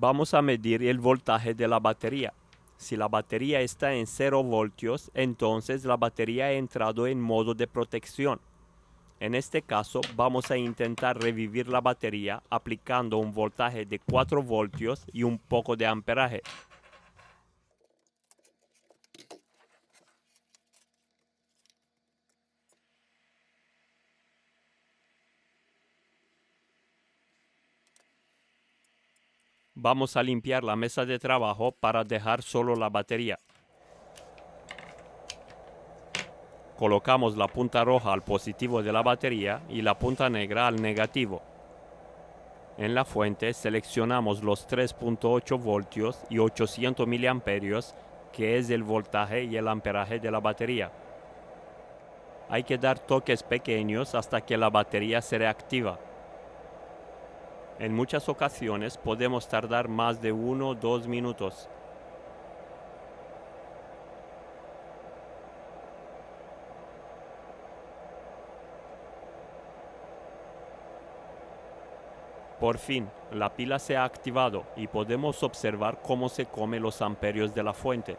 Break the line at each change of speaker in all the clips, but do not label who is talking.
Vamos a medir el voltaje de la batería. Si la batería está en 0 voltios, entonces la batería ha entrado en modo de protección. En este caso, vamos a intentar revivir la batería aplicando un voltaje de 4 voltios y un poco de amperaje. Vamos a limpiar la mesa de trabajo para dejar solo la batería. Colocamos la punta roja al positivo de la batería y la punta negra al negativo. En la fuente seleccionamos los 3.8 voltios y 800 miliamperios, que es el voltaje y el amperaje de la batería. Hay que dar toques pequeños hasta que la batería se reactiva. En muchas ocasiones podemos tardar más de 1 o 2 minutos. Por fin, la pila se ha activado y podemos observar cómo se come los amperios de la fuente.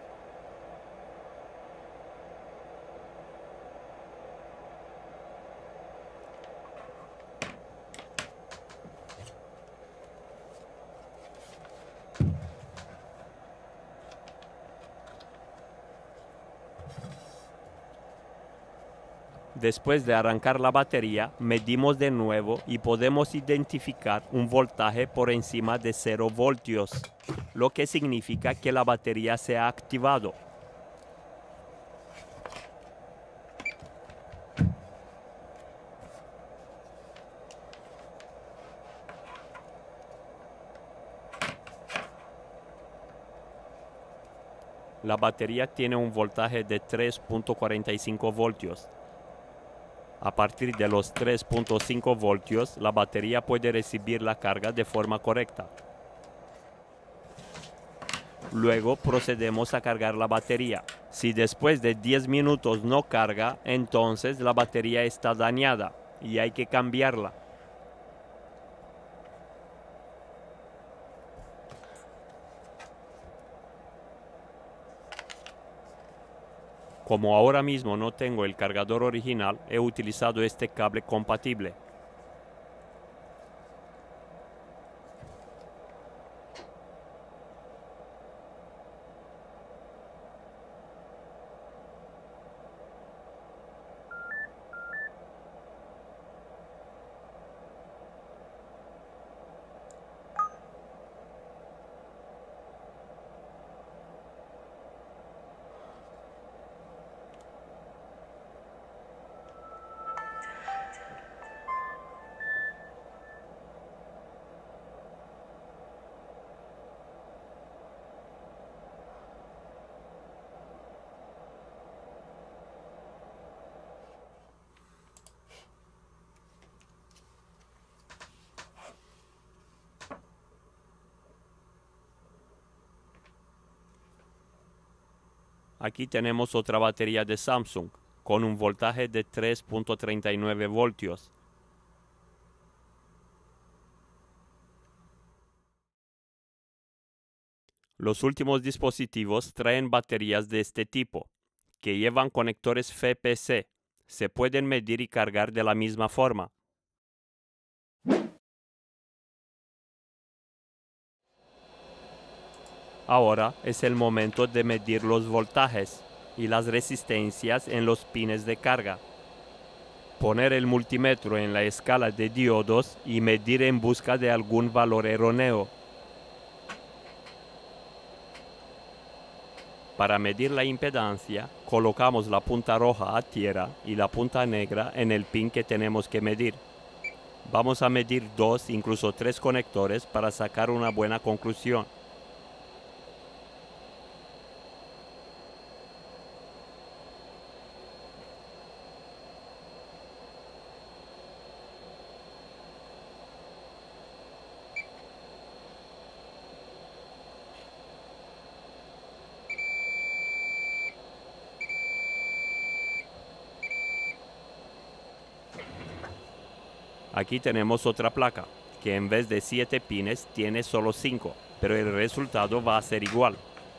Después de arrancar la batería, medimos de nuevo y podemos identificar un voltaje por encima de 0 voltios, lo que significa que la batería se ha activado. La batería tiene un voltaje de 3.45 voltios. A partir de los 3.5 voltios, la batería puede recibir la carga de forma correcta. Luego procedemos a cargar la batería. Si después de 10 minutos no carga, entonces la batería está dañada y hay que cambiarla. Como ahora mismo no tengo el cargador original, he utilizado este cable compatible. Aquí tenemos otra batería de Samsung con un voltaje de 3.39 voltios. Los últimos dispositivos traen baterías de este tipo, que llevan conectores FPC. Se pueden medir y cargar de la misma forma. Ahora es el momento de medir los voltajes y las resistencias en los pines de carga. Poner el multímetro en la escala de diodos y medir en busca de algún valor erróneo. Para medir la impedancia, colocamos la punta roja a tierra y la punta negra en el pin que tenemos que medir. Vamos a medir 2, incluso 3 conectores para sacar una buena conclusión. Aquí tenemos otra placa, que en vez de 7 pines tiene solo 5. pero el resultado va a ser igual.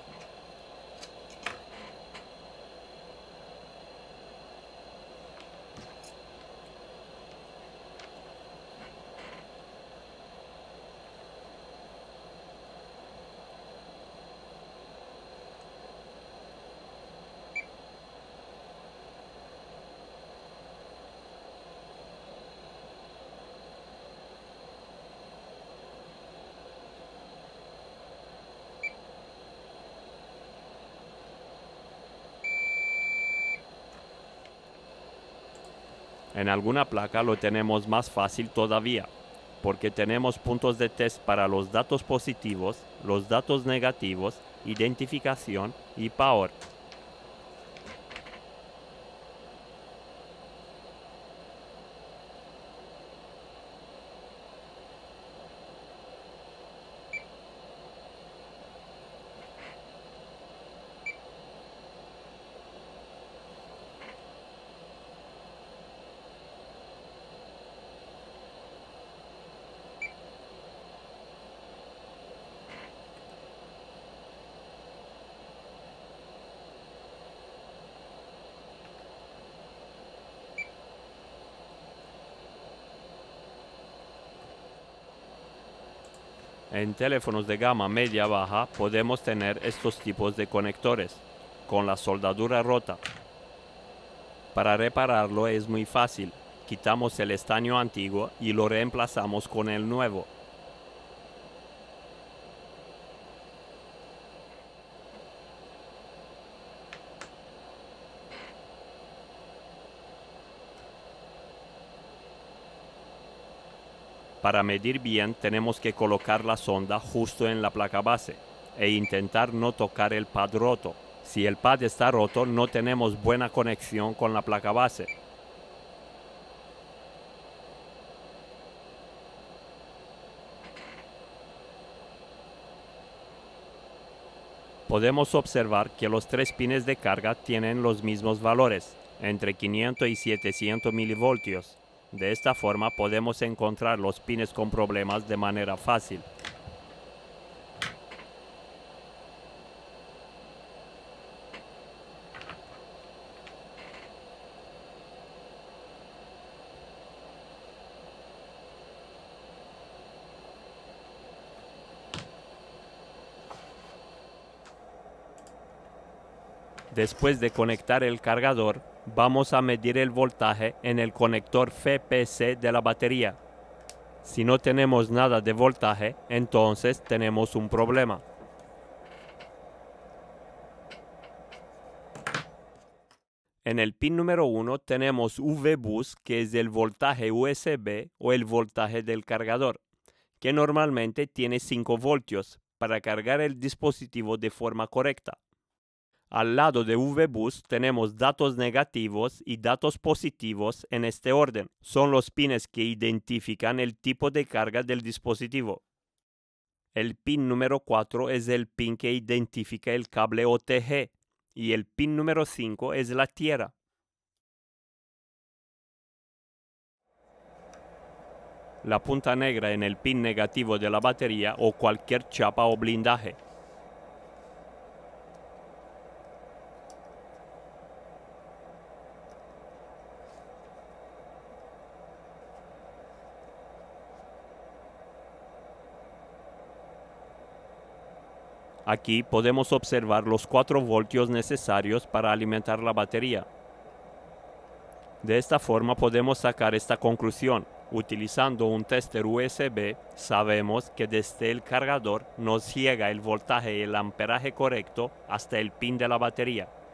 En alguna placa lo tenemos más fácil todavía, porque tenemos puntos de test para los datos positivos, los datos negativos, identificación y power. En teléfonos de gama media-baja podemos tener estos tipos de conectores, con la soldadura rota. Para repararlo es muy fácil, quitamos el estaño antiguo y lo reemplazamos con el nuevo. Para medir bien tenemos que colocar la sonda justo en la placa base e intentar no tocar el pad roto. Si el pad está roto no tenemos buena conexión con la placa base. Podemos observar que los tres pines de carga tienen los mismos valores, entre 500 y 700 milivoltios. De esta forma podemos encontrar los pines con problemas de manera fácil. Después de conectar el cargador, vamos a medir el voltaje en el conector FPC de la batería. Si no tenemos nada de voltaje, entonces tenemos un problema. En el pin número 1 tenemos VBus, que es el voltaje USB o el voltaje del cargador, que normalmente tiene 5 voltios para cargar el dispositivo de forma correcta. Al lado de VBus tenemos datos negativos y datos positivos en este orden. Son los pines que identifican el tipo de carga del dispositivo. El pin número 4 es el pin que identifica el cable OTG y el pin número 5 es la tierra. La punta negra en el pin negativo de la batería o cualquier chapa o blindaje. Aquí podemos observar los 4 voltios necesarios para alimentar la batería. De esta forma podemos sacar esta conclusión. Utilizando un tester USB, sabemos que desde el cargador nos llega el voltaje y el amperaje correcto hasta el pin de la batería.